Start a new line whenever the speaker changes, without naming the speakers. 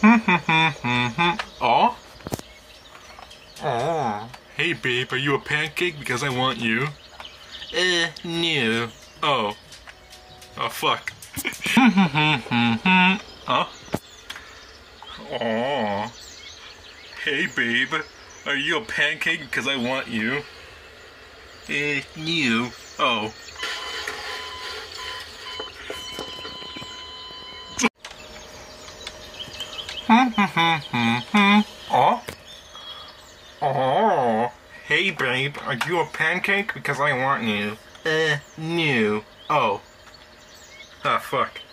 Oh? Oh. Hey babe, are you a pancake because I want you? No. Oh. Oh fuck. Huh? Oh. Hey babe, are you a pancake because I want you? No. Oh. Oh? Oh. Hey babe, are you a pancake because I want you? No. Oh. Ah, fuck.